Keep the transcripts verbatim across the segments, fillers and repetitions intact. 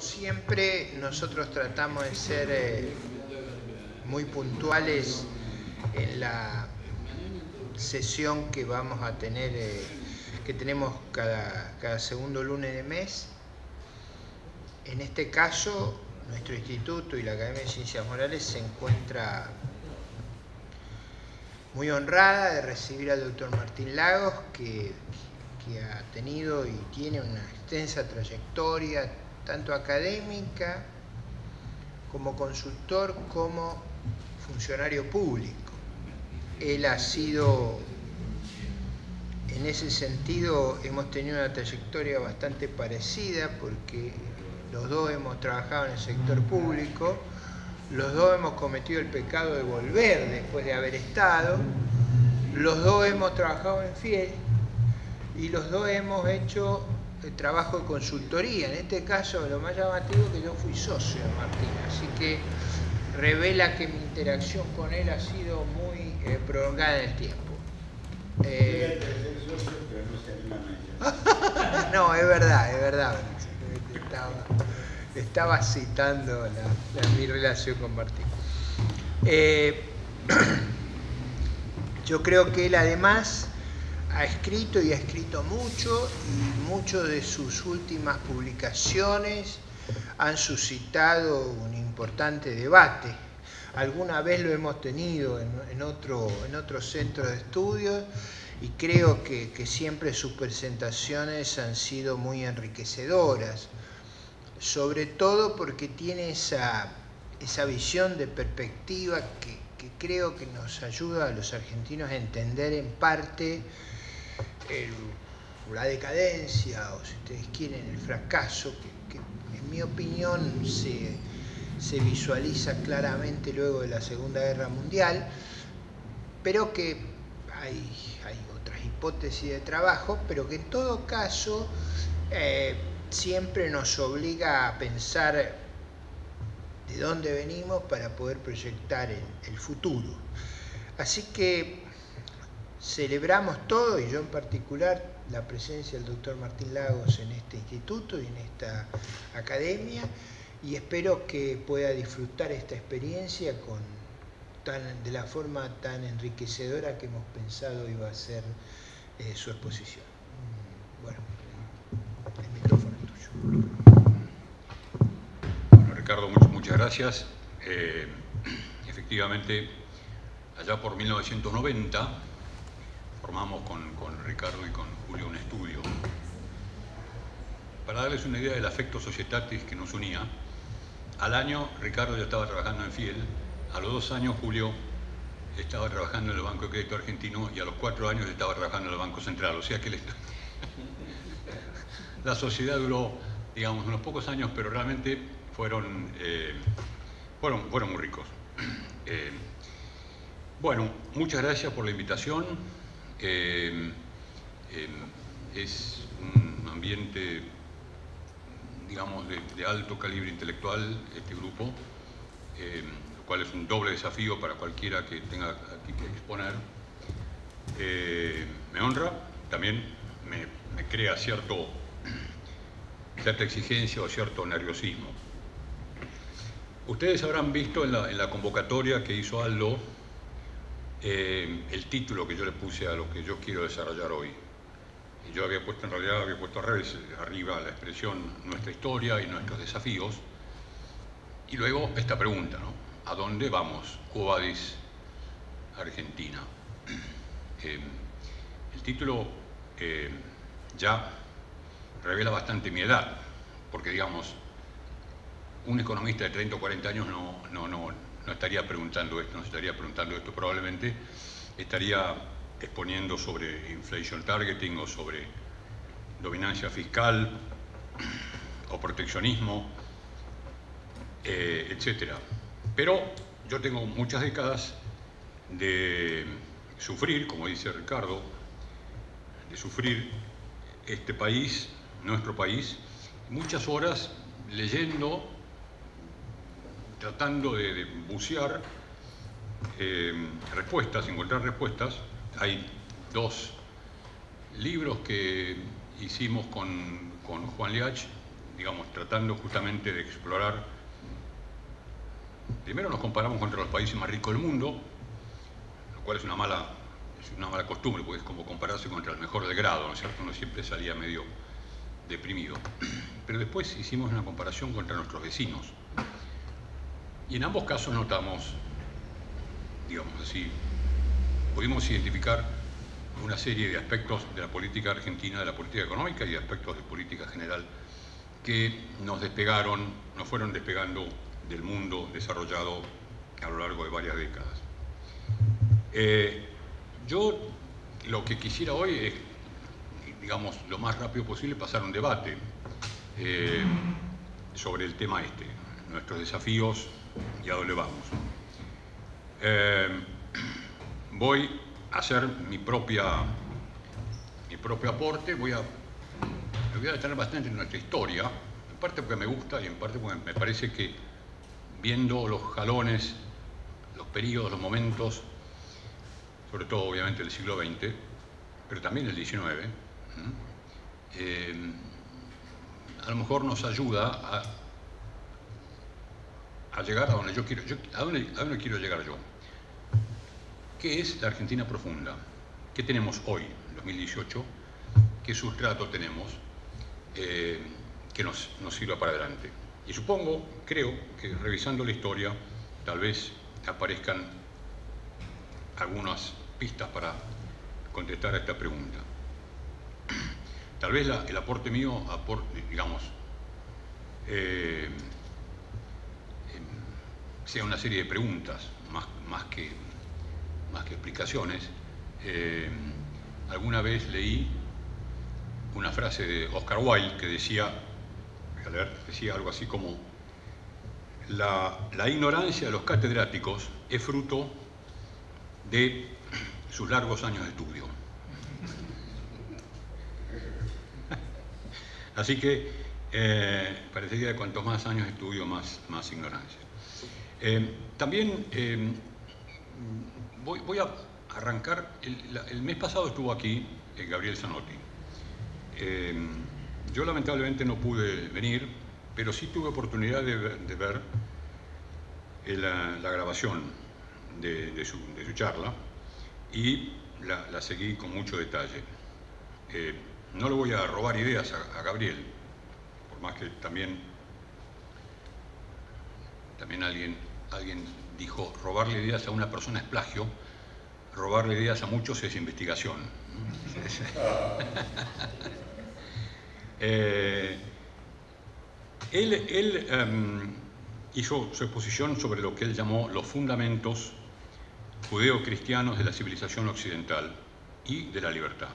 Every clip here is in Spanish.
siempre, nosotros tratamos de ser eh, muy puntuales en la sesión que vamos a tener, eh, que tenemos cada, cada segundo lunes de mes. En este caso, nuestro instituto y la Academia de Ciencias Morales se encuentra muy honrada de recibir al doctor Martín Lagos, que, que ha tenido y tiene una extensa trayectoria, tanto académica, como consultor, como funcionario público. Él ha sido, en ese sentido, hemos tenido una trayectoria bastante parecida, porque los dos hemos trabajado en el sector público, los dos hemos cometido el pecado de volver después de haber estado, los dos hemos trabajado en Fiel y los dos hemos hecho el trabajo de consultoría. En este caso, lo más llamativo es que yo fui socio de Martín, así que revela que mi interacción con él ha sido muy eh, prolongada en el tiempo. Eh... no, es verdad, es verdad. Estaba, estaba citando la, la, mi relación con Martín. Eh, yo creo que él además ha escrito y ha escrito mucho, y muchas de sus últimas publicaciones han suscitado un importante debate. Alguna vez lo hemos tenido en, en, otro, en otro centro de estudios, y creo que, que siempre sus presentaciones han sido muy enriquecedoras, sobre todo porque tiene esa, esa visión de perspectiva que, que creo que nos ayuda a los argentinos a entender en parte el, la decadencia, o si ustedes quieren, el fracaso, que, que en mi opinión se, se visualiza claramente luego de la Segunda Guerra Mundial, pero que hay, hay otras hipótesis de trabajo, pero que en todo caso eh, siempre nos obliga a pensar de dónde venimos para poder proyectar el, el futuro. Así que celebramos todo, y yo en particular, la presencia del doctor Martín Lagos en este instituto y en esta academia, y espero que pueda disfrutar esta experiencia con, tan, de la forma tan enriquecedora que hemos pensado iba a ser eh, su exposición. Bueno, el micrófono es tuyo. Bueno, Ricardo, muchas, muchas gracias. Eh, efectivamente, allá por mil novecientos noventa, formamos con, con Ricardo y con Julio un estudio. Para darles una idea del afecto societatis que nos unía, al año Ricardo ya estaba trabajando en Fiel, a los dos años Julio estaba trabajando en el Banco de Crédito Argentino, y a los cuatro años estaba trabajando en el Banco Central. O sea que la sociedad duró, digamos, unos pocos años, pero realmente fueron, eh, fueron, fueron muy ricos. Eh, bueno, muchas gracias por la invitación. Eh, eh, es un ambiente, digamos, de, de alto calibre intelectual este grupo, eh, lo cual es un doble desafío para cualquiera que tenga aquí que exponer. Eh, me honra, también me, me crea cierto, cierta exigencia o cierto nerviosismo. Ustedes habrán visto en la, en la convocatoria que hizo Aldo Eh, el título que yo le puse a lo que yo quiero desarrollar hoy. Y yo había puesto, en realidad, había puesto al revés, arriba la expresión nuestra historia y nuestros desafíos, y luego esta pregunta, ¿no? ¿A dónde vamos? Quo vadis Argentina? Eh, el título eh, ya revela bastante mi edad, porque, digamos, un economista de treinta o cuarenta años no, no, no, no estaría preguntando esto, no estaría preguntando esto, probablemente estaría exponiendo sobre inflation targeting o sobre dominancia fiscal o proteccionismo, eh, etcétera. Pero yo tengo muchas décadas de sufrir, como dice Ricardo, de sufrir este país, nuestro país, muchas horas leyendo, tratando de, de bucear eh, respuestas, encontrar respuestas. Hay dos libros que hicimos con, con Juan Liach, digamos, tratando justamente de explorar. Primero nos comparamos contra los países más ricos del mundo, lo cual es una mala, es una mala costumbre, porque es como compararse contra el mejor del grado, ¿no es cierto? Uno siempre salía medio deprimido. Pero después hicimos una comparación contra nuestros vecinos. Y en ambos casos notamos, digamos así, pudimos identificar una serie de aspectos de la política argentina, de la política económica y de aspectos de política general que nos despegaron, nos fueron despegando del mundo desarrollado a lo largo de varias décadas. Eh, yo lo que quisiera hoy es, digamos, lo más rápido posible pasar un debate eh, sobre el tema este, nuestros desafíos y a dónde vamos. Eh, voy a hacer mi propia, mi propio aporte, voy a, me voy a detener bastante en nuestra historia, en parte porque me gusta y en parte porque me parece que viendo los jalones, los periodos, los momentos, sobre todo obviamente del siglo veinte, pero también del diecinueve, eh, a lo mejor nos ayuda a, a llegar a donde yo quiero, yo, a, donde, a donde quiero llegar yo. ¿Qué es la Argentina profunda? ¿Qué tenemos hoy, en dos mil dieciocho? ¿Qué sustrato tenemos eh, que nos, nos sirva para adelante? Y supongo, creo, que revisando la historia, tal vez aparezcan algunas pistas para contestar a esta pregunta. Tal vez la, el aporte mío, aporte, digamos, eh, eh, sea una serie de preguntas, más, más, que, más que explicaciones. Eh, alguna vez leí una frase de Oscar Wilde que decía, a leer, decía algo así como: la, la ignorancia de los catedráticos es fruto de sus largos años de estudio. Así que eh, parecería que cuantos más años de estudio, más, más ignorancia. Eh, también eh, voy, voy a arrancar, el, la, el mes pasado estuvo aquí eh, Gabriel Zanotti. Eh, yo lamentablemente no pude venir, pero sí tuve oportunidad de, de ver eh, la, la grabación de, de, su, de su charla y la, la seguí con mucho detalle. Eh, no le voy a robar ideas a, a Gabriel, por más que también, también alguien, alguien dijo, robarle ideas a una persona es plagio, robarle ideas a muchos es investigación. eh, él él um, hizo su exposición sobre lo que él llamó los fundamentos judeo-cristianos de la civilización occidental y de la libertad.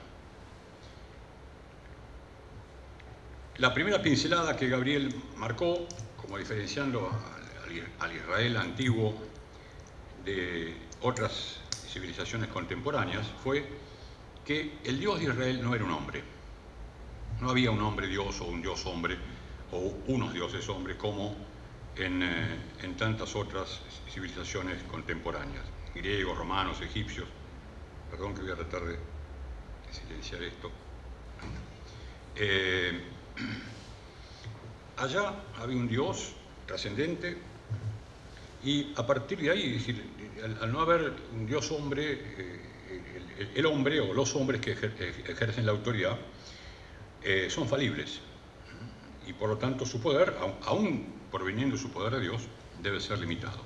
La primera pincelada que Gabriel marcó, como diferenciando al Israel antiguo de otras civilizaciones contemporáneas, fue que el Dios de Israel no era un hombre. No había un hombre Dios o un Dios hombre o unos dioses hombres como en, eh, en tantas otras civilizaciones contemporáneas, griegos, romanos, egipcios. Perdón que voy a tratar de, de silenciar esto. Eh, allá había un Dios trascendente y a partir de ahí, es decir, al, al no haber un Dios hombre, eh, el, el hombre o los hombres que ejer, ejercen la autoridad eh, son falibles y por lo tanto su poder, aún proveniendo su poder de Dios, debe ser limitado.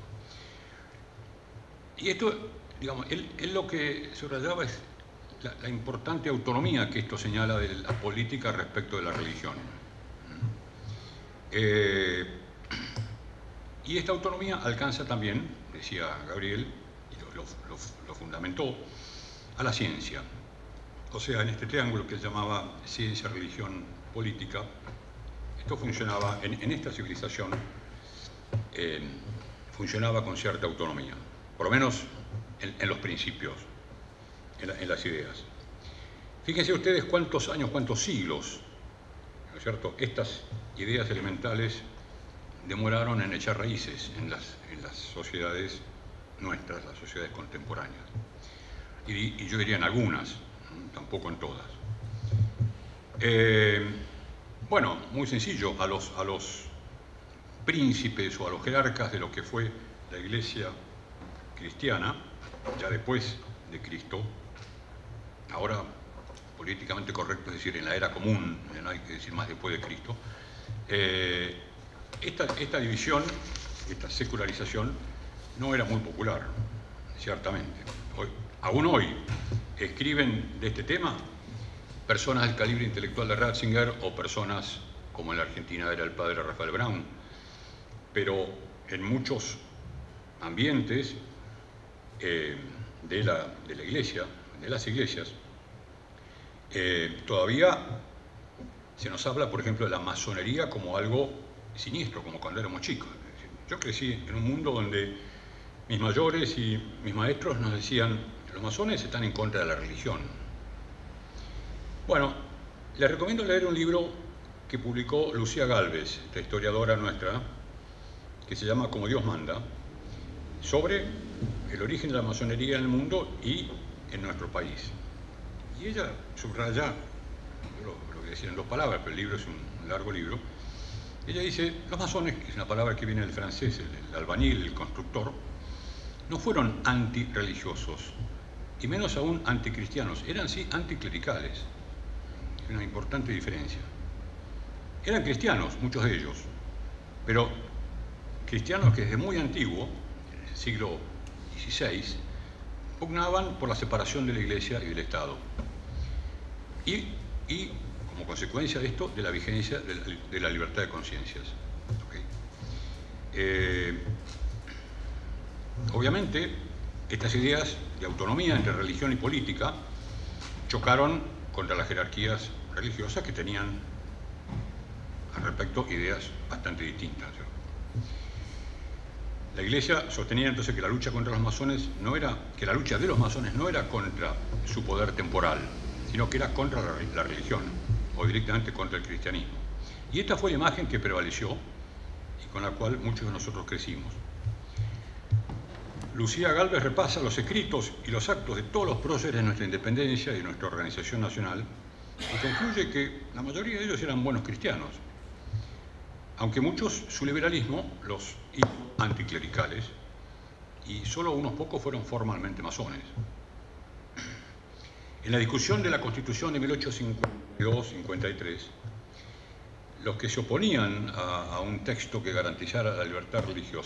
Y esto, digamos, él, él lo que subrayaba es la, la importante autonomía que esto señala de la política respecto de la religión. Eh, y esta autonomía alcanza también, decía Gabriel, y lo, lo, lo, lo fundamentó, a la ciencia. O sea, en este triángulo que él llamaba ciencia, religión, política, esto funcionaba, en, en esta civilización, eh, funcionaba con cierta autonomía, por lo menos en, en los principios, en, la, en las ideas. Fíjense ustedes cuántos años, cuántos siglos, ¿no es cierto?, estas ideas elementales demoraron en echar raíces en las, en las sociedades nuestras, las sociedades contemporáneas. Y, y yo diría en algunas, tampoco en todas. Eh, Bueno, muy sencillo, a los, a los príncipes o a los jerarcas de lo que fue la Iglesia cristiana, ya después de Cristo, ahora políticamente correcto es decir en la era común, no hay que decir más después de Cristo, eh, esta, esta división, esta secularización, no era muy popular, ciertamente. Hoy, aún hoy escriben de este tema personas del calibre intelectual de Ratzinger o personas como en la Argentina era el padre Rafael Brown, pero en muchos ambientes eh, de, la, de la iglesia, de las iglesias, eh, todavía se nos habla, por ejemplo, de la masonería como algo siniestro, como cuando éramos chicos. Yo crecí en un mundo donde mis mayores y mis maestros nos decían que los masones están en contra de la religión. Bueno, les recomiendo leer un libro que publicó Lucía Gálvez, esta historiadora nuestra, que se llama Como Dios manda, sobre el origen de la masonería en el mundo y en nuestro país. Y ella subraya, yo lo, lo voy a decir en dos palabras, pero el libro es un largo libro. Ella dice, los masones, que es una palabra que viene del francés, el, el albañil, el constructor, no fueron antirreligiosos, y menos aún anticristianos, eran sí anticlericales. Es una importante diferencia. Eran cristianos, muchos de ellos, pero cristianos que desde muy antiguo, en el siglo dieciséis, pugnaban por la separación de la Iglesia y del Estado. Y, y como consecuencia de esto, de la vigencia de la, de la libertad de conciencias. ¿Okay? Eh, obviamente, estas ideas de autonomía entre religión y política chocaron contra las jerarquías religiosas que tenían al respecto ideas bastante distintas. La Iglesia sostenía entonces que la lucha contra los masones no era, que la lucha de los masones no era contra su poder temporal, sino que era contra la, la religión, o directamente contra el cristianismo. Y esta fue la imagen que prevaleció y con la cual muchos de nosotros crecimos. Lucía Gálvez repasa los escritos y los actos de todos los próceres de nuestra independencia y de nuestra organización nacional y concluye que la mayoría de ellos eran buenos cristianos, aunque muchos su liberalismo los hizo anticlericales y solo unos pocos fueron formalmente masones. En la discusión de la Constitución de mil ochocientos cincuenta y dos cincuenta y tres, los que se oponían a, a un texto que garantizara la libertad religiosa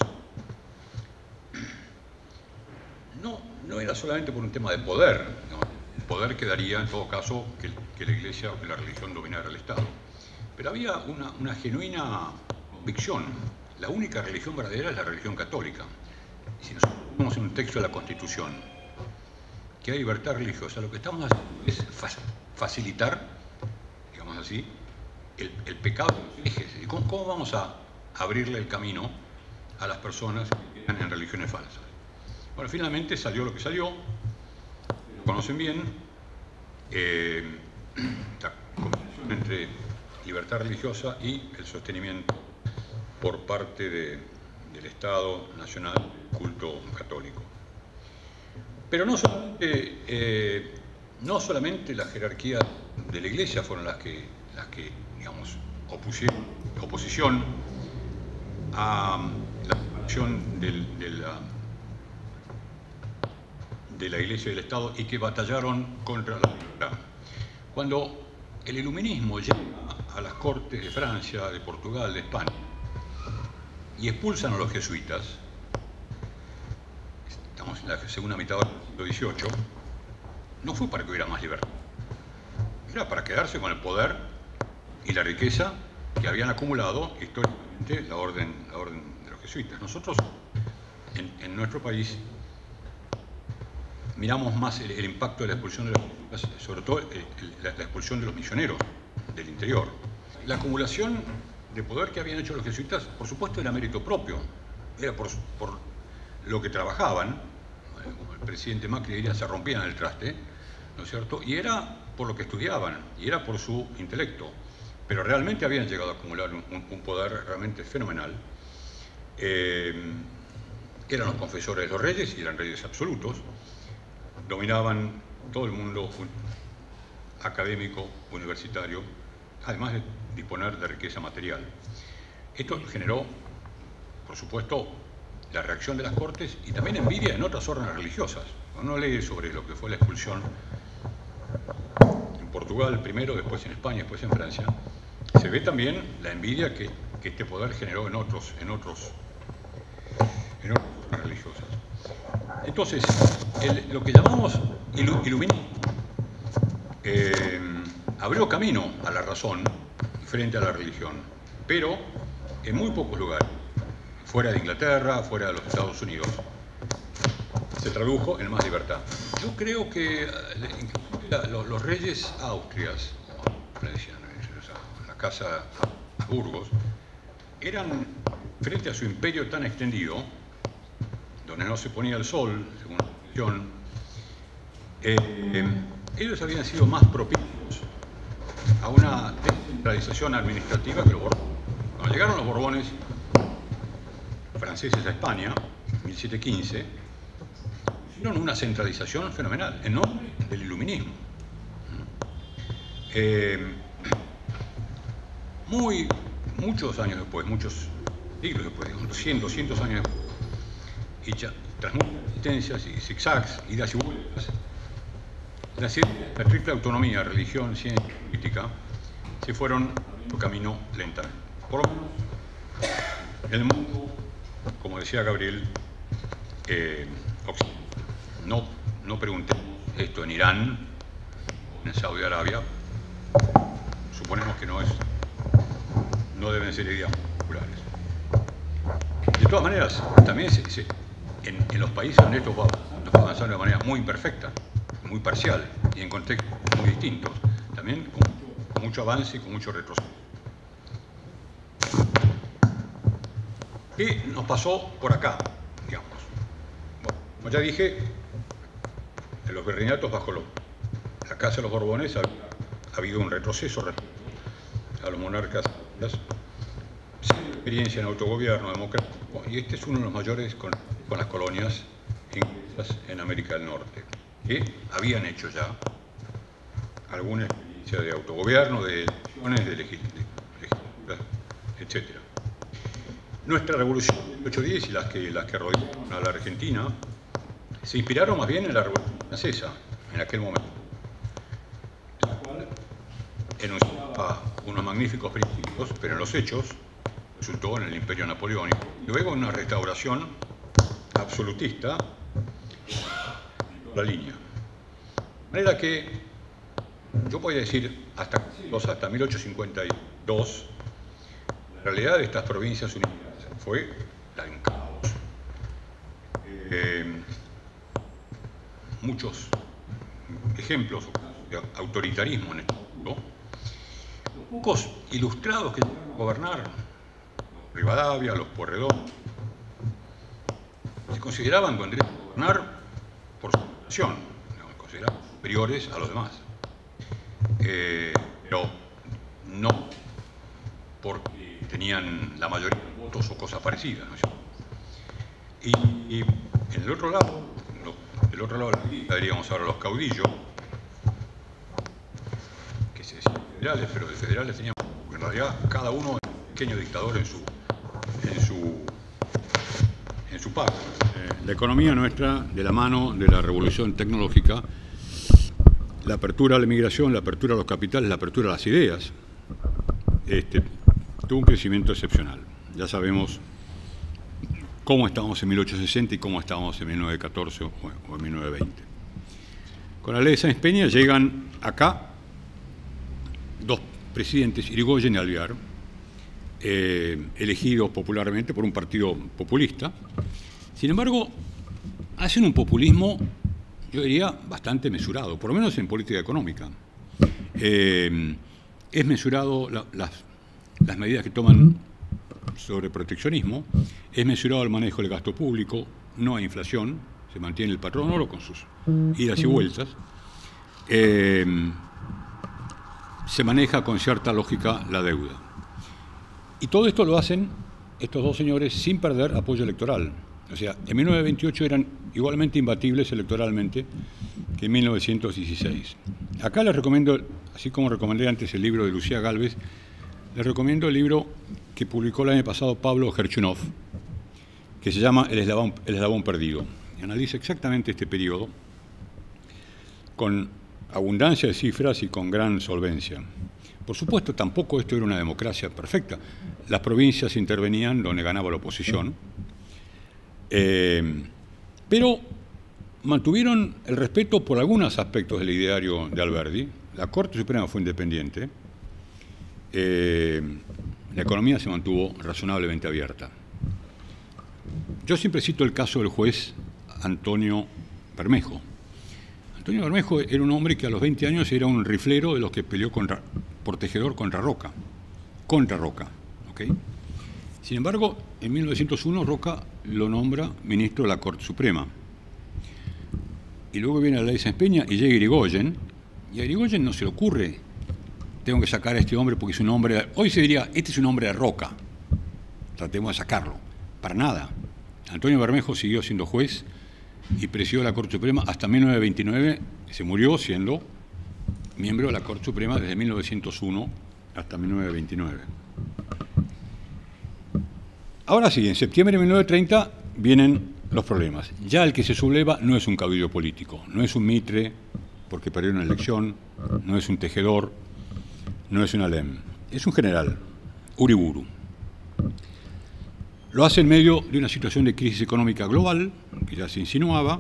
no, no era solamente por un tema de poder, ¿no? El poder quedaría en todo caso que, que la Iglesia o que la religión dominara el Estado, pero había una, una genuina convicción. La única religión verdadera es la religión católica. Si nosotros vemos en un texto de la Constitución que hay libertad religiosa, lo que estamos haciendo es facilitar, digamos así, el, el pecado de los herejes. ¿Cómo, ¿Cómo vamos a abrirle el camino a las personas que quedan en religiones falsas? Bueno, finalmente salió lo que salió, lo conocen bien, eh, la combinación entre libertad religiosa y el sostenimiento por parte de, del Estado Nacional del culto católico. Pero no solamente, eh, no solamente la jerarquía de la Iglesia fueron las que, las que digamos, opusieron oposición a la separación del, de, la, de la Iglesia y del Estado y que batallaron contra la libertad. Cuando el iluminismo llega a las cortes de Francia, de Portugal, de España y expulsan a los jesuitas, estamos en la segunda mitad del siglo dieciocho, no fue para que hubiera más libertad, era para quedarse con el poder y la riqueza que habían acumulado históricamente la orden, la orden de los jesuitas. Nosotros en, en nuestro país miramos más el, el impacto de la expulsión de los jesuitas, sobre todo el, el, la, la expulsión de los misioneros del interior. La acumulación de poder que habían hecho los jesuitas, por supuesto, era mérito propio, era por, por lo que trabajaban, como el presidente Macri diría, se rompían el traste, ¿no es cierto? Y era por lo que estudiaban, y era por su intelecto, pero realmente habían llegado a acumular un, un, un poder realmente fenomenal. Eh, eran los confesores de los reyes, y eran reyes absolutos, dominaban todo el mundo académico, universitario, además de disponer de riqueza material. Esto generó, por supuesto, la reacción de las Cortes y también envidia en otras órdenes religiosas. Uno lee sobre lo que fue la expulsión en Portugal primero, después en España, después en Francia. Se ve también la envidia que, que este poder generó en otros, en otros, en otras órdenes religiosas. Entonces, el, lo que llamamos ilu, iluminismo eh, abrió camino a la razón frente a la religión, pero en muy pocos lugares, fuera de Inglaterra, fuera de los Estados Unidos, se tradujo en más libertad. Yo creo que los, los reyes austrias, la casa Burgos, eran, frente a su imperio tan extendido, donde no se ponía el sol, según la tradición, eh, eh, ellos habían sido más propicios a una descentralización administrativa que los Borbones. Cuando llegaron los Borbones franceses a España, en mil setecientos quince, hicieron una centralización fenomenal, en nombre del iluminismo. Eh, muy, muchos años después, muchos siglos después, cien, doscientos años después, y ya, tras muchas resistencias y zigzags, idas y vueltas, la, la triple autonomía, religión, ciencia y política, se fueron por camino lentamente. Por lo menos, el mundo, como decía Gabriel, eh, no, no preguntemos esto en Irán, en Saudi Arabia, suponemos que no es, no deben ser ideas populares. De todas maneras, también se, se, en, en los países donde esto va, va avanzando de manera muy imperfecta, muy parcial y en contextos muy distintos, también con, con mucho avance y con mucho retroceso. ¿Qué nos pasó por acá, digamos? Bueno, como ya dije, en los virreinatos bajo lo, la Casa de los Borbones ha, ha habido un retroceso respecto a los monarcas sin experiencia en autogobierno democrático, y este es uno de los mayores con, con las colonias inglesas en América del Norte, que habían hecho ya alguna experiencia de autogobierno, de elecciones, de legislatura, etcétera. Nuestra revolución de mil ochocientos diez y las que, las que rodearon a la Argentina se inspiraron más bien en la Revolución Francesa, en aquel momento, la cual enunciaba unos magníficos principios, pero en los hechos resultó en el Imperio Napoleónico, y luego en una restauración absolutista en la línea. De manera que yo podría decir hasta, hasta mil ochocientos cincuenta y dos, la realidad de estas provincias unidas fue la de un caos. Eh, muchos ejemplos de autoritarismo en el mundo. Los pocos ilustrados que llegaron a gobernar, los Rivadavia, los Pueyrredón, se consideraban con derecho a gobernar por su nación, se consideraban superiores a los demás. Eh, pero no porque tenían la mayoría de votos o cosas parecidas, ¿no es cierto? Y, y en el otro lado, lo, del otro lado diríamos ahora los caudillos, que se decían federales, pero de federales tenían, en realidad cada uno era un pequeño dictador en su en su en su parte. Eh, la economía nuestra, de la mano de la revolución tecnológica, la apertura a la inmigración, la apertura a los capitales, la apertura a las ideas, este, tuvo un crecimiento excepcional. Ya sabemos cómo estábamos en mil ochocientos sesenta y cómo estábamos en mil novecientos catorce o en mil novecientos veinte. Con la ley de Sáenz Peña llegan acá dos presidentes, Irigoyen y Alvear, eh, elegidos popularmente por un partido populista. Sin embargo, hacen un populismo, yo diría, bastante mesurado, por lo menos en política económica. Eh, es mesurado la, las, las medidas que toman sobre proteccionismo, es mesurado el manejo del gasto público, no hay inflación, se mantiene el patrón oro con sus idas y vueltas, eh, se maneja con cierta lógica la deuda. Y todo esto lo hacen estos dos señores sin perder apoyo electoral. O sea, en mil novecientos veintiocho eran igualmente imbatibles electoralmente que en mil novecientos dieciséis. Acá les recomiendo, así como recomendé antes el libro de Lucía Gálvez, les recomiendo el libro que publicó el año pasado Pablo Gerchunov, que se llama El eslabón, el eslabón perdido. Y analiza exactamente este periodo con abundancia de cifras y con gran solvencia. Por supuesto, tampoco esto era una democracia perfecta. Las provincias intervenían donde ganaba la oposición, eh, pero mantuvieron el respeto por algunos aspectos del ideario de Alberdi. La Corte Suprema fue independiente, eh, la economía se mantuvo razonablemente abierta. Yo siempre cito el caso del juez Antonio Bermejo. Antonio Bermejo era un hombre que a los veinte años era un riflero de los que peleó contra, por Tejedor contra Roca. Contra Roca, ¿ok? Sin embargo, en mil novecientos uno Roca lo nombra ministro de la Corte Suprema. Y luego viene la ley Sáenz Peña y llega Irigoyen, y a Irigoyen no se le ocurre, tengo que sacar a este hombre porque es un hombre, de, hoy se diría, este es un hombre de Roca, tratemos de sacarlo. Para nada. Antonio Bermejo siguió siendo juez y presidió la Corte Suprema hasta mil novecientos veintinueve, se murió siendo miembro de la Corte Suprema desde mil novecientos uno hasta mil novecientos veintinueve. Ahora sí, en septiembre de mil novecientos treinta vienen los problemas. Ya el que se subleva no es un caudillo político, no es un mitre porque perdió una elección, no es un tejedor, no es un alem, es un general, Uriburu. Lo hace en medio de una situación de crisis económica global, que ya se insinuaba.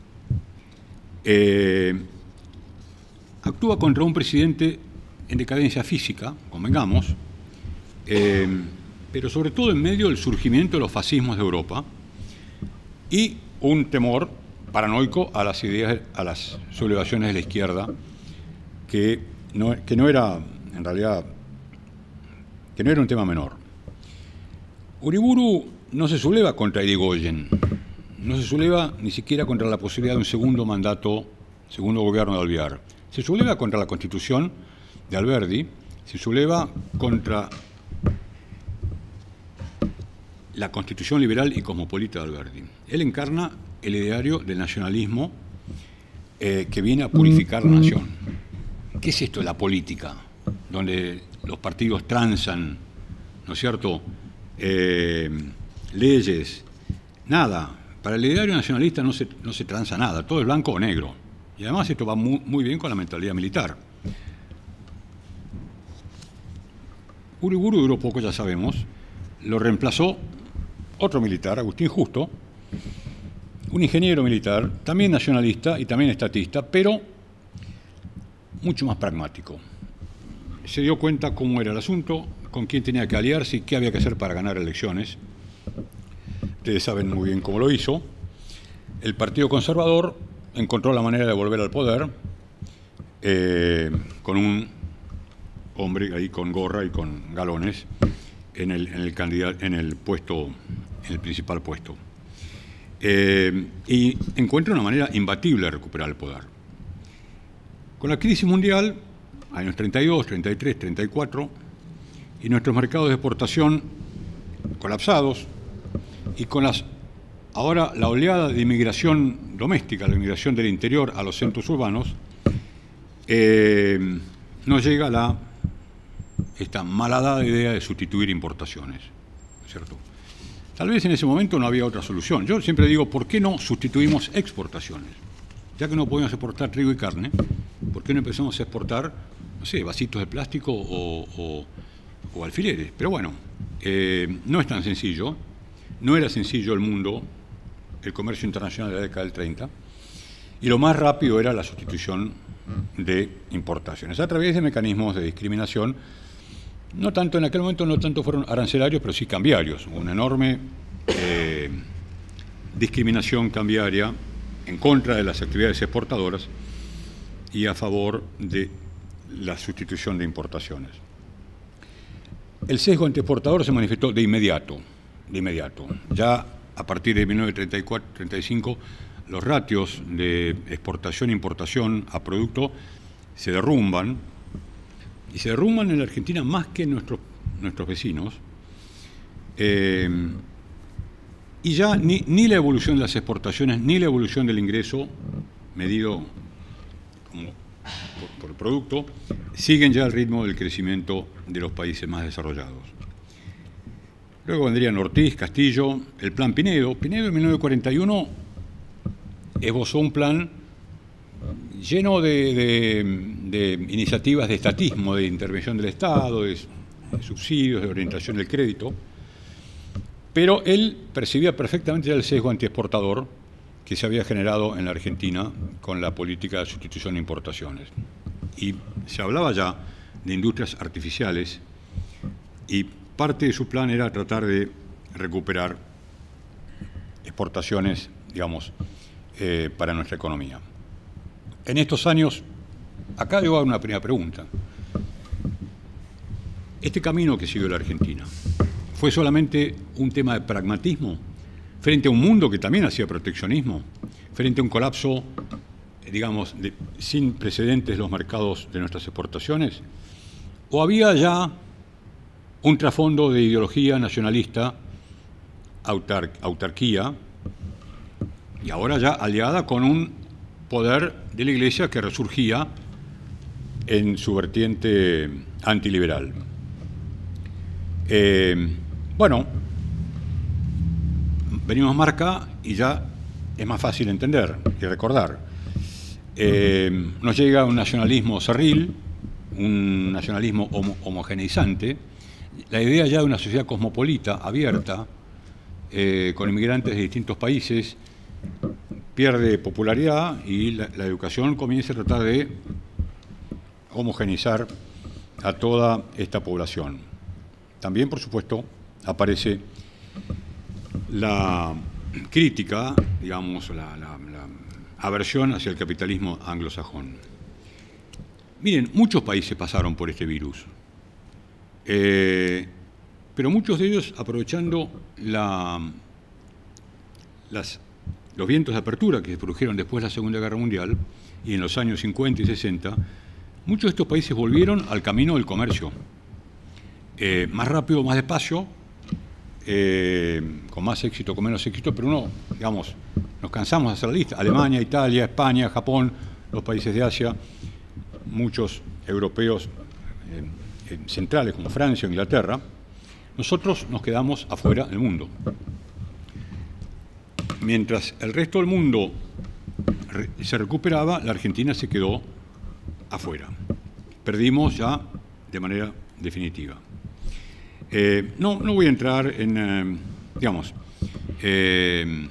Eh, actúa contra un presidente en decadencia física, convengamos, eh, pero sobre todo en medio del surgimiento de los fascismos de Europa y un temor paranoico a las ideas, a las sublevaciones de la izquierda, que no, que no era, en realidad, que no era un tema menor. Uriburu no se subleva contra Irigoyen, no se subleva ni siquiera contra la posibilidad de un segundo mandato, segundo gobierno de Alvear. Se subleva contra la Constitución de Alberdi, se subleva contra la Constitución liberal y cosmopolita de Alberdi. Él encarna el ideario del nacionalismo eh, que viene a purificar la nación. ¿Qué es esto de la política? Donde los partidos transan, ¿no es cierto?, Eh, leyes, nada. Para el ideario nacionalista no se, no se transa nada, todo es blanco o negro. Y además esto va muy, muy bien con la mentalidad militar. Uriburu duró poco, ya sabemos. Lo reemplazó otro militar, Agustín Justo, un ingeniero militar, también nacionalista y también estatista, pero mucho más pragmático. Se dio cuenta cómo era el asunto, con quién tenía que aliarse y qué había que hacer para ganar elecciones. Ustedes saben muy bien cómo lo hizo. El Partido Conservador encontró la manera de volver al poder eh, con un hombre ahí con gorra y con galones en el, en el, candidato, en el puesto, en el principal puesto. Eh, y encuentra una manera imbatible de recuperar el poder. Con la crisis mundial, años treinta y dos, treinta y tres, treinta y cuatro, y nuestros mercados de exportación colapsados, y con las ahora la oleada de inmigración doméstica, la inmigración del interior a los centros urbanos, eh, nos llega la, esta malhadada idea de sustituir importaciones, ¿cierto? Tal vez en ese momento no había otra solución. Yo siempre digo, ¿por qué no sustituimos exportaciones? Ya que no podemos exportar trigo y carne, ¿por qué no empezamos a exportar, no sé, vasitos de plástico o, o, o alfileres? Pero bueno, eh, no es tan sencillo. No era sencillo el mundo, el comercio internacional de la década del treinta, y lo más rápido era la sustitución de importaciones a través de mecanismos de discriminación. No tanto en aquel momento, no tanto fueron arancelarios, pero sí cambiarios. Una enorme eh, discriminación cambiaria en contra de las actividades exportadoras y a favor de la sustitución de importaciones. El sesgo antiexportador se manifestó de inmediato, de inmediato. Ya a partir de mil novecientos treinta y cuatro treinta y cinco, los ratios de exportación e importación a producto se derrumban, y se derrumban en la Argentina más que en nuestros, nuestros vecinos, eh, y ya ni, ni la evolución de las exportaciones, ni la evolución del ingreso, medido como, por, por el producto, siguen ya el ritmo del crecimiento de los países más desarrollados. Luego vendrían Ortiz, Castillo, el Plan Pinedo. Pinedo en mil novecientos cuarenta y uno esbozó un plan lleno de, de, de iniciativas de estatismo, de intervención del Estado, de, de subsidios, de orientación del crédito, pero él percibía perfectamente ya el sesgo antiexportador que se había generado en la Argentina con la política de sustitución de importaciones. Y se hablaba ya de industrias artificiales y parte de su plan era tratar de recuperar exportaciones, digamos, eh, para nuestra economía. En estos años, acá yo hago una primera pregunta. ¿Este camino que siguió la Argentina fue solamente un tema de pragmatismo frente a un mundo que también hacía proteccionismo, frente a un colapso, digamos, de, sin precedentes los mercados de nuestras exportaciones? ¿O había ya un trasfondo de ideología nacionalista, autar, autarquía, y ahora ya aliada con un poder de la Iglesia que resurgía en su vertiente antiliberal? Eh, bueno, venimos más acá y ya es más fácil entender y recordar. Eh, nos llega un nacionalismo cerril, un nacionalismo homo homogeneizante, la idea ya de una sociedad cosmopolita, abierta, eh, con inmigrantes de distintos países, pierde popularidad y la, la educación comienza a tratar de homogeneizar a toda esta población. También, por supuesto, aparece la crítica, digamos, la, la, la aversión hacia el capitalismo anglosajón. Miren, muchos países pasaron por este virus, eh, pero muchos de ellos aprovechando la, las, los vientos de apertura que se produjeron después de la Segunda Guerra Mundial y en los años cincuenta y sesenta, muchos de estos países volvieron al camino del comercio, eh, más rápido, más despacio, eh, con más éxito, con menos éxito, pero uno, digamos, nos cansamos de hacer la lista. Alemania, Italia, España, Japón, los países de Asia, muchos europeos eh, centrales como Francia o Inglaterra. Nosotros nos quedamos afuera del mundo. Mientras el resto del mundo re se recuperaba, la Argentina se quedó afuera. Perdimos ya de manera definitiva. Eh, no, no voy a entrar en, eh, digamos, eh,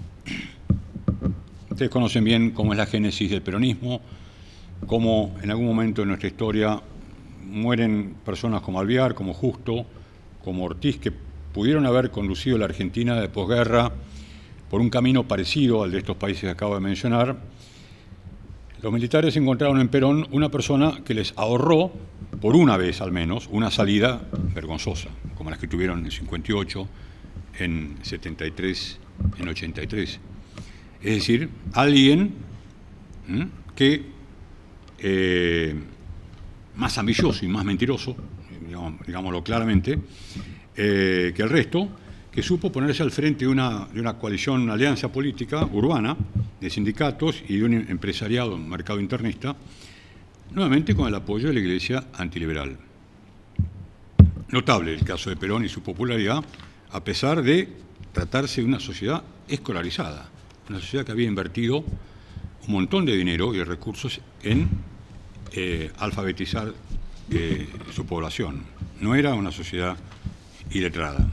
ustedes conocen bien cómo es la génesis del peronismo, cómo en algún momento de nuestra historia mueren personas como Alvear, como Justo, como Ortiz, que pudieron haber conducido a la Argentina de posguerra por un camino parecido al de estos países que acabo de mencionar. Los militares encontraron en Perón una persona que les ahorró, por una vez al menos, una salida vergonzosa, como las que tuvieron en cincuenta y ocho, en setenta y tres, en ochenta y tres. Es decir, alguien ¿m? que, eh, más ambicioso y más mentiroso, digamos, digámoslo claramente, eh, que el resto, que supo ponerse al frente de una, de una coalición, una alianza política urbana, de sindicatos y de un empresariado, un mercado internista, nuevamente con el apoyo de la Iglesia antiliberal. Notable el caso de Perón y su popularidad, a pesar de tratarse de una sociedad escolarizada, una sociedad que había invertido un montón de dinero y recursos en eh, alfabetizar eh, su población. No era una sociedad iletrada.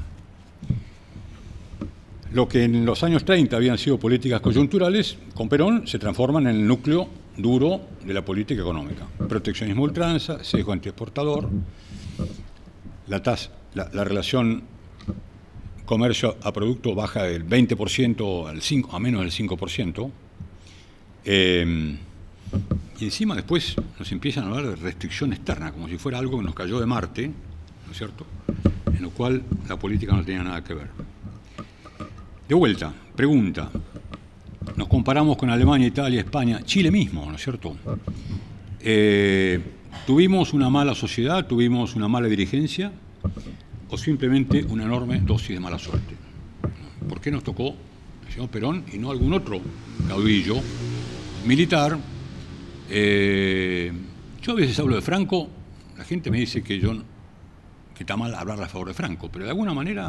Lo que en los años treinta habían sido políticas coyunturales, con Perón se transforman en el núcleo duro de la política económica. Proteccionismo ultranza, sesgo antiexportador, la, tasa, la, la relación comercio a producto baja del veinte por ciento al cinco por ciento, a menos del cinco por ciento. Eh, y encima después nos empiezan a hablar de restricción externa, como si fuera algo que nos cayó de Marte, ¿no es cierto?, en lo cual la política no tenía nada que ver. De vuelta, pregunta, nos comparamos con Alemania, Italia, España, Chile mismo, ¿no es cierto? Eh, ¿Tuvimos una mala sociedad, tuvimos una mala dirigencia o simplemente una enorme dosis de mala suerte? ¿Por qué nos tocó el señor Perón y no algún otro caudillo militar Eh, yo a veces hablo de Franco, la gente me dice que yo que está mal hablar a favor de Franco, pero de alguna manera,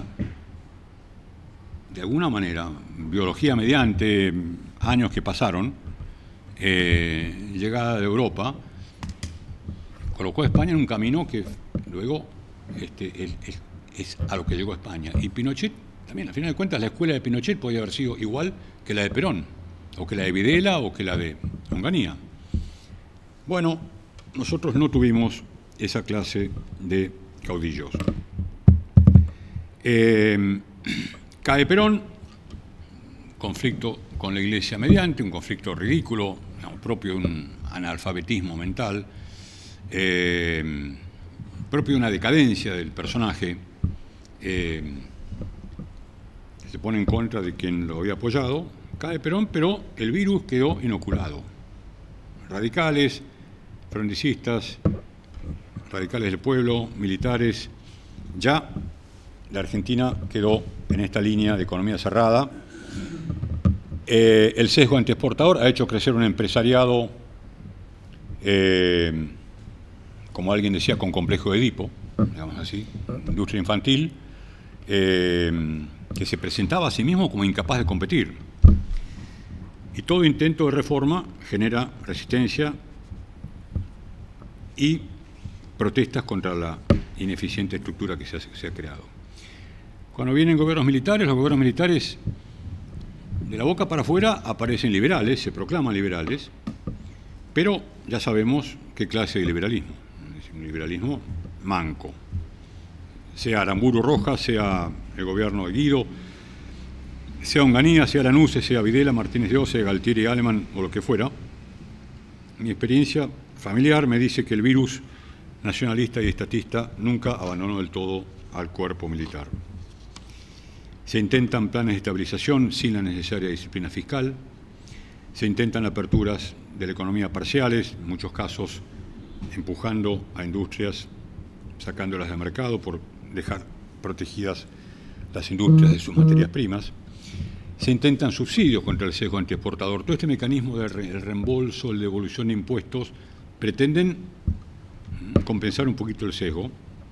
de alguna manera, biología mediante, años que pasaron, eh, llegada de Europa, colocó a España en un camino que luego este, es, es, es a lo que llegó España. Y Pinochet, también, al final de cuentas, la escuela de Pinochet podía haber sido igual que la de Perón, o que la de Videla, o que la de Onganía. Bueno, nosotros no tuvimos esa clase de caudillos. Eh, cae Perón, conflicto con la Iglesia mediante, un conflicto ridículo, digamos, propio de un analfabetismo mental, eh, propio de una decadencia del personaje, eh, que se pone en contra de quien lo había apoyado. Cae Perón, pero el virus quedó inoculado. Radicales, frondicistas, radicales del pueblo, militares, ya la Argentina quedó en esta línea de economía cerrada. Eh, el sesgo antiexportador ha hecho crecer un empresariado, eh, como alguien decía, con complejo de Edipo, digamos así, industria infantil, eh, que se presentaba a sí mismo como incapaz de competir. Y todo intento de reforma genera resistencia y protestas contra la ineficiente estructura que se ha, se ha creado. Cuando vienen gobiernos militares, los gobiernos militares, de la boca para afuera, aparecen liberales, se proclaman liberales, pero ya sabemos qué clase de liberalismo. Es un liberalismo manco. Sea Aramburu Rojas, sea el gobierno de Guido, sea Onganía, sea Lanuse, sea Videla, Martínez de Oce, Galtieri, Alemán o lo que fuera. Mi experiencia familiar me dice que el virus nacionalista y estatista nunca abandonó del todo al cuerpo militar. Se intentan planes de estabilización sin la necesaria disciplina fiscal, se intentan aperturas de la economía parciales, en muchos casos empujando a industrias, sacándolas del mercado por dejar protegidas las industrias de sus materias primas. Se intentan subsidios contra el sesgo antiexportador. Todo este mecanismo de re, el reembolso, la devolución de impuestos, pretenden compensar un poquito el sesgo.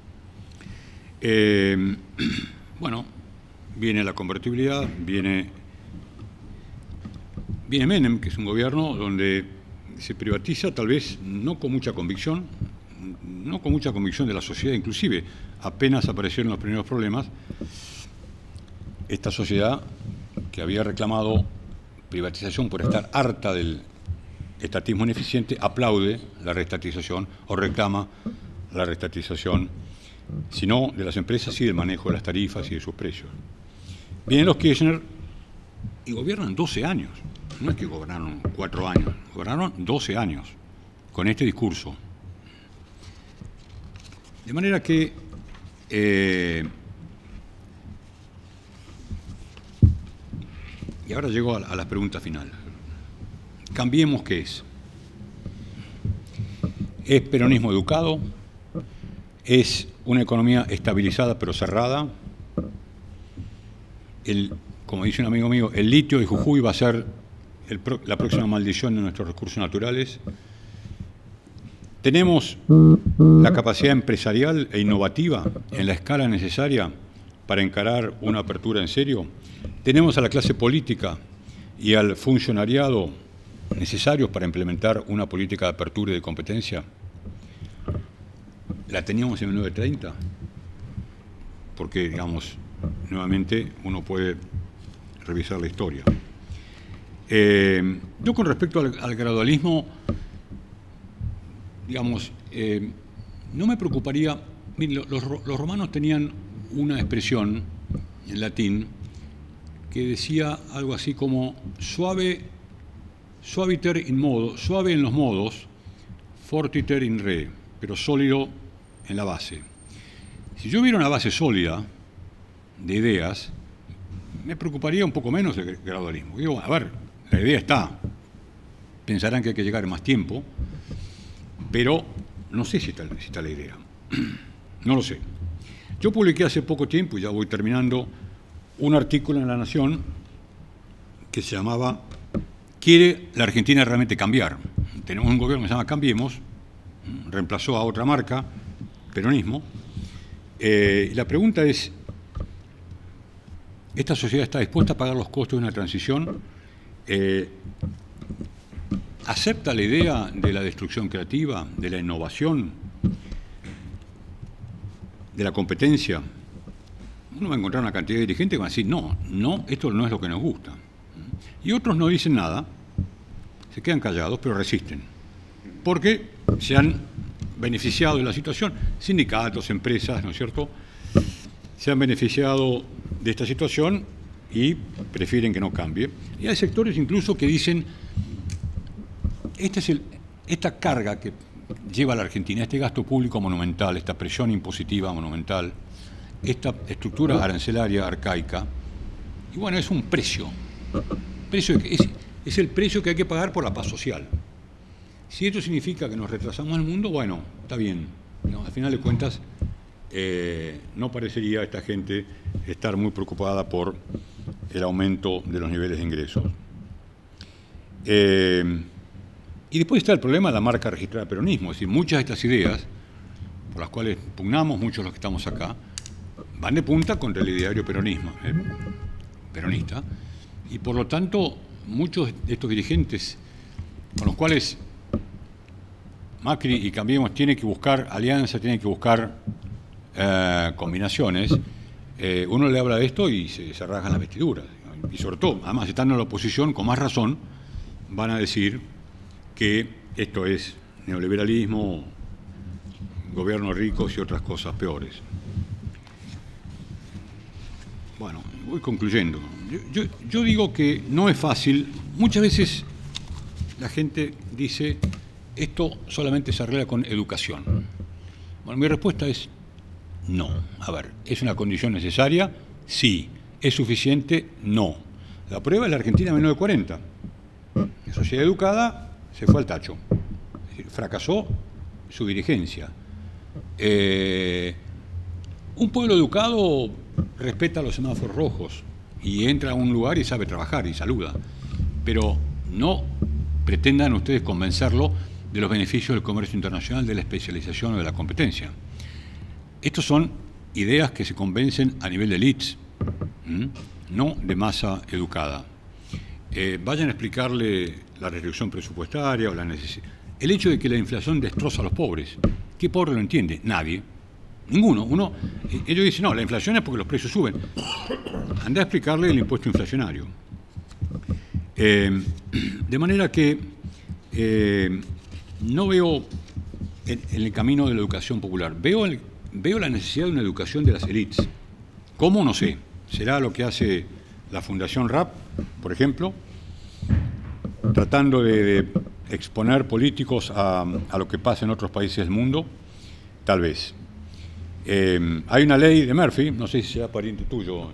Eh, bueno, viene la convertibilidad, viene, viene Menem, que es un gobierno donde se privatiza, tal vez no con mucha convicción, no con mucha convicción de la sociedad, inclusive apenas aparecieron los primeros problemas, esta sociedad que había reclamado privatización por estar harta del estatismo ineficiente, aplaude la reestatización o reclama la reestatización, si no de las empresas, sí del manejo de las tarifas y de sus precios. Vienen los Kirchner y gobiernan doce años, no es que gobernaron cuatro años, gobernaron doce años con este discurso. De manera que eh, y ahora llego a, a la pregunta final. Cambiemos, ¿qué es? ¿Es peronismo educado? ¿Es una economía estabilizada pero cerrada? El, como dice un amigo mío, el litio de Jujuy va a ser el, la próxima maldición de nuestros recursos naturales. ¿Tenemos la capacidad empresarial e innovativa en la escala necesaria para encarar una apertura en serio? ¿Tenemos a la clase política y al funcionariado necesarios para implementar una política de apertura y de competencia? ¿La teníamos en mil novecientos treinta? Porque, digamos, nuevamente uno puede revisar la historia. Eh, yo con respecto al, al gradualismo, digamos, eh, no me preocuparía. Miren, los, los romanos tenían una expresión en latín que decía algo así como suave, suaviter in modo, suave en los modos, fortiter in re, pero sólido en la base. Si yo hubiera una base sólida de ideas, me preocuparía un poco menos el gradualismo. Digo, a ver, la idea está, pensarán que hay que llegar más tiempo, pero no sé si está, si está la idea. No lo sé. Yo publiqué hace poco tiempo, y ya voy terminando, un artículo en La Nación que se llamaba ¿Quiere la Argentina realmente cambiar? tenemos un gobierno que se llama Cambiemos, reemplazó a otra marca, peronismo, eh, y la pregunta es, ¿esta sociedad está dispuesta a pagar los costos de una transición? Eh, ¿Acepta la idea de la destrucción creativa, de la innovación, de la competencia? Uno va a encontrar una cantidad de dirigentes que van a decir, no, no, esto no es lo que nos gusta. Y otros no dicen nada, se quedan callados, pero resisten, porque se han beneficiado de la situación, sindicatos, empresas, ¿no es cierto?, se han beneficiado de esta situación y prefieren que no cambie. Y hay sectores incluso que dicen, este es el, esta carga que lleva a la Argentina, este gasto público monumental, esta presión impositiva monumental, esta estructura arancelaria arcaica, y bueno, es un precio, precio que es, es el precio que hay que pagar por la paz social. Si esto significa que nos retrasamos el mundo, bueno, está bien. No, al final de cuentas, eh, no parecería esta gente estar muy preocupada por el aumento de los niveles de ingresos. Eh, y después está el problema de la marca registrada de peronismo. Es decir, muchas de estas ideas, por las cuales pugnamos muchos de los que estamos acá, van de punta contra el ideario peronismo, eh, peronista, y por lo tanto, muchos de estos dirigentes con los cuales Macri y Cambiemos tienen que buscar alianzas, tienen que buscar eh, combinaciones, eh, uno le habla de esto y se, se rasgan las vestiduras. Y sobre todo, además, estando en la oposición, con más razón, van a decir que esto es neoliberalismo, gobierno de ricos y otras cosas peores. Bueno, voy concluyendo. Yo, yo, yo digo que no es fácil. Muchas veces la gente dice, esto solamente se arregla con educación. Bueno, mi respuesta es no. A ver, ¿es una condición necesaria? Sí. ¿Es suficiente? No. La prueba es la Argentina de mil novecientos cuarenta. La sociedad educada se fue al tacho. Es decir, fracasó su dirigencia. Eh, un pueblo educado respeta los semáforos rojos y entra a un lugar y sabe trabajar y saluda. Pero no pretendan ustedes convencerlo de los beneficios del comercio internacional, de la especialización o de la competencia. Estos son ideas que se convencen a nivel de elites, ¿m? no de masa educada. Eh, vayan a explicarle la restricción presupuestaria o la necesidad. El hecho de que la inflación destroza a los pobres. ¿Qué pobre lo entiende? Nadie. Ninguno. Uno, ellos dicen, no, la inflación es porque los precios suben. Anda a explicarle el impuesto inflacionario. Eh, de manera que eh, no veo en, en el camino de la educación popular. Veo, el, veo la necesidad de una educación de las élites. ¿Cómo? No sé. Será lo que hace la Fundación R A P, por ejemplo, tratando de, de exponer políticos a, a lo que pasa en otros países del mundo, tal vez. Eh, hay una ley de Murphy, no sé si sea pariente tuyo,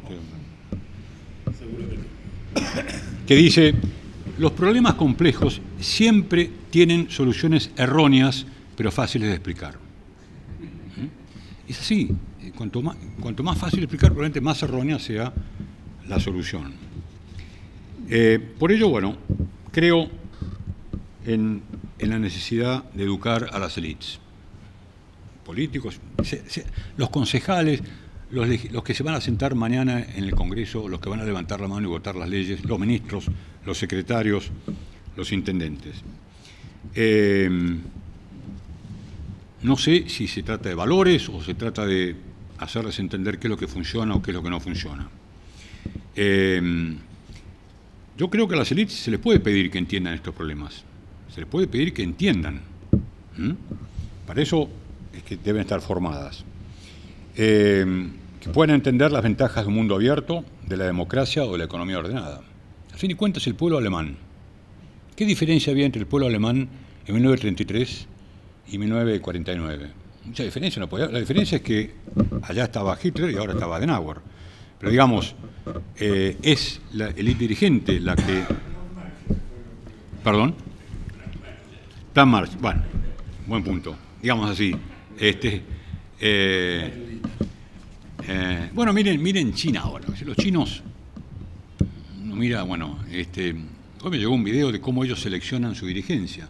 que dice, los problemas complejos siempre tienen soluciones erróneas, pero fáciles de explicar. ¿Mm? Es así, cuanto más, cuanto más fácil de explicar, probablemente más errónea sea la solución. Eh, por ello, bueno, creo en, en la necesidad de educar a las élites. Políticos, se, se, los concejales, los, los que se van a sentar mañana en el Congreso, los que van a levantar la mano y votar las leyes, los ministros, los secretarios, los intendentes. Eh, no sé si se trata de valores o se trata de hacerles entender qué es lo que funciona o qué es lo que no funciona. Eh, yo creo que a las élites se les puede pedir que entiendan estos problemas. Se les puede pedir que entiendan. ¿Mm? Para eso es que deben estar formadas. Eh, que puedan entender las ventajas de un mundo abierto, de la democracia o de la economía ordenada. Al fin y cuentas, el pueblo alemán. ¿Qué diferencia había entre el pueblo alemán en mil novecientos treinta y tres y mil novecientos cuarenta y nueve? Mucha diferencia no podía. La diferencia es que allá estaba Hitler y ahora estaba Adenauer. Pero digamos, eh, es la élite dirigente la que... ¿Perdón? Plan Marx. Bueno, buen punto. Digamos así. Este, eh, eh, bueno, miren, miren China ahora. Los chinos, uno mira, bueno, este, hoy me llegó un video de cómo ellos seleccionan su dirigencia.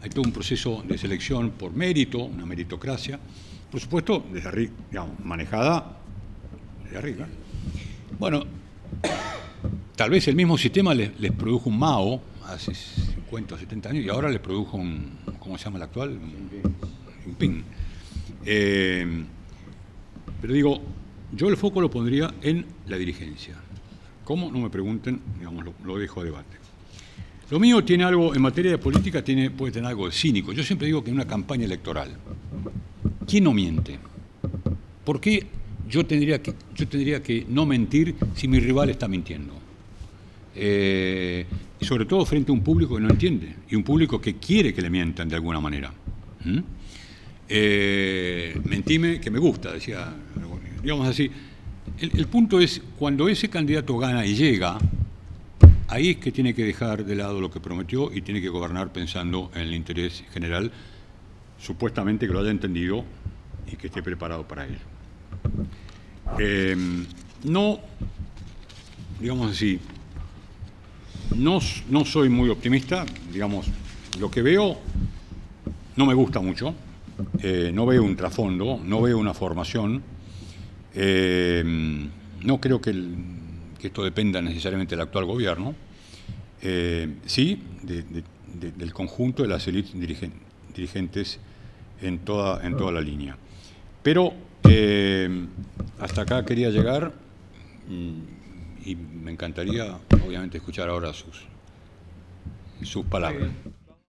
hay todo un proceso de selección por mérito, una meritocracia, por supuesto, desde arriba, digamos, manejada desde arriba. Bueno, tal vez el mismo sistema les, les produjo un Mao hace cincuenta o setenta años y ahora les produjo un, ¿cómo se llama el actual? Un Jinping. Eh, pero digo, yo el foco lo pondría en la dirigencia. ¿Cómo? No me pregunten, digamos, lo, lo dejo a debate. Lo mío tiene algo, en materia de política, tiene, puede tener algo de cínico. Yo siempre digo que en una campaña electoral, ¿quién no miente? ¿Por qué yo tendría que, yo tendría que no mentir si mi rival está mintiendo? Eh, y sobre todo frente a un público que no entiende, y un público que quiere que le mientan de alguna manera. ¿Mm? Eh, mentime que me gusta, decía, digamos así. El, el punto es, cuando ese candidato gana y llega, ahí es que tiene que dejar de lado lo que prometió y tiene que gobernar pensando en el interés general, supuestamente que lo haya entendido y que esté preparado para ello. Eh, no, digamos así, no, no soy muy optimista, digamos, lo que veo no me gusta mucho, eh, no veo un trasfondo, no veo una formación, eh, no creo que, el, que esto dependa necesariamente del actual gobierno, eh, sí de, de, de, del conjunto de las élites dirigen, dirigentes en toda, en toda la línea. Pero eh, hasta acá quería llegar y me encantaría, obviamente, escuchar ahora sus, sus palabras.